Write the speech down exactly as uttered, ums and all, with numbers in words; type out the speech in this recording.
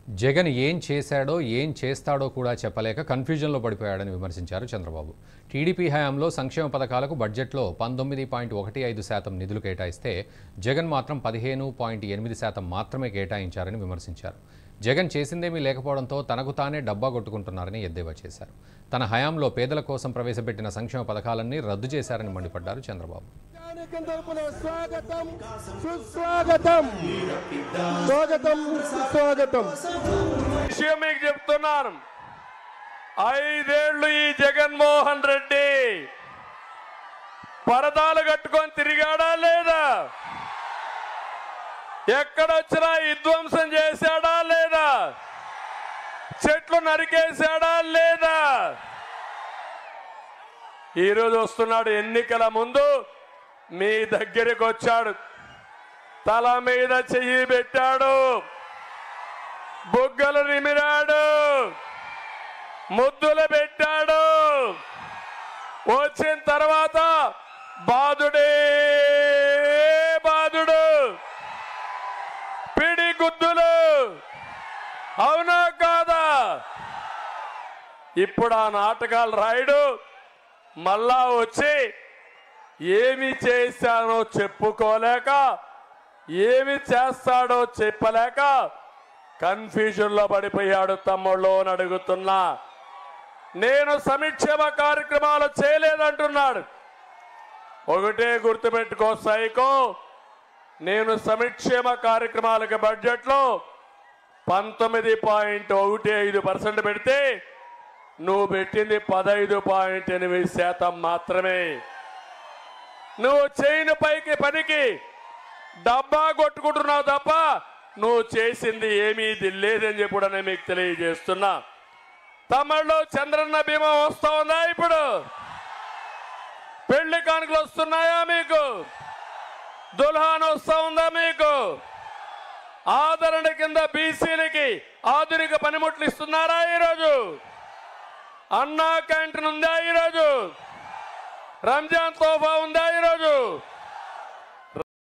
జగన్ ఏం చేశాడో ఏం చేస్తాడో కూడా చెప్పలేక కన్ఫ్యూజన్లో పడిపోయాడని విమర్శించారు చంద్రబాబు. టీడీపీ హయాంలో సంక్షేమ పథకాలకు బడ్జెట్లో పంతొమ్మిది పాయింట్ ఒకటి ఐదు శాతం నిధులు కేటాయిస్తే జగన్ మాత్రం పదిహేను పాయింట్ ఎనిమిది శాతం మాత్రమే కేటాయించారని విమర్శించారు. జగన్ చేసిందేమీ లేకపోవడంతో తనకు తానే డబ్బా కొట్టుకుంటున్నారని ఎద్దేవా చేశారు. తన హయాంలో పేదల కోసం ప్రవేశపెట్టిన సంక్షేమ పథకాలన్నీ రద్దు చేశారని మండిపడ్డారు చంద్రబాబు. స్వాగతం సుస్వాగతం స్వాగతం సుస్వాగతం విషయం మీకు చెప్తున్నాను. ఐదేళ్లు ఈ జగన్మోహన్ రెడ్డి పరదాలు కట్టుకొని తిరిగాడా లేదా? ఎక్కడొచ్చినా విధ్వంసం చేశాడా లేదా? చెట్లు నరికేశాడా లేదా? ఈరోజు వస్తున్నాడు, ఎన్నికల ముందు మీ దగ్గరికి వచ్చాడు, తల మీద చెయ్యి పెట్టాడు, బుగ్గలు నిమిరాడు, ముద్దులు పెట్టాడు. వచ్చిన తర్వాత బాధుడే బాధుడు, పిడి గుద్దులు. అవునా కాదా? ఇప్పుడు ఆ నాటకాలు రాయుడు మళ్ళా వచ్చి ఏమి చేశానో చెప్పుకోలేక, ఏమి చేస్తాడో చెప్పలేక కన్ఫ్యూజన్లో పడిపోయాడు తమ్ముళ్ళు అని అడుగుతున్నా. నేను సంక్షేమ కార్యక్రమాలు చేయలేదంటున్నాడు. ఒకటే గుర్తుపెట్టుకో సైకో, నేను సంక్షేమ కార్యక్రమాలకు బడ్జెట్లో పంతొమ్మిది పాయింట్ ఒకటి ఐదు పర్సెంట్ పెడితే నువ్వు పెట్టింది పదహైదు పాయింట్ ఎనిమిది శాతం మాత్రమే. నువ్వు చేయని పైకి పనికి డబ్బా కొట్టుకుంటున్నావు తప్ప నువ్వు చేసింది ఏమీ లేదని చెప్పి కూడా నేను మీకు తెలియజేస్తున్నా. తమిళలో చంద్రన్న బీమా వస్తా ఉందా? ఇప్పుడు పెళ్లి కానుకలు వస్తున్నాయా మీకు? దుల్హాన్ వస్తా ఉందా మీకు? ఆదరణ కింద బీసీలకి ఆధునిక పనిముట్లు ఇస్తున్నారా ఈరోజు? అన్నా క్యాంటీన్ ఉందా ఈరోజు? రంజాన్ తోఫా ఉందా ఈరోజు?